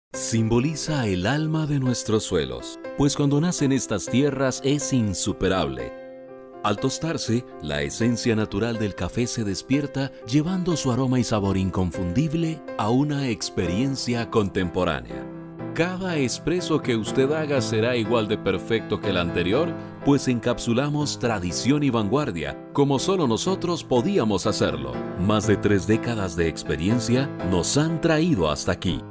Simboliza el alma de nuestros suelos, pues cuando nace en estas tierras es insuperable. Al tostarse, la esencia natural del café se despierta, llevando su aroma y sabor inconfundible a una experiencia contemporánea. Cada expreso que usted haga será igual de perfecto que el anterior, pues encapsulamos tradición y vanguardia, como solo nosotros podíamos hacerlo. Más de 3 décadas de experiencia nos han traído hasta aquí.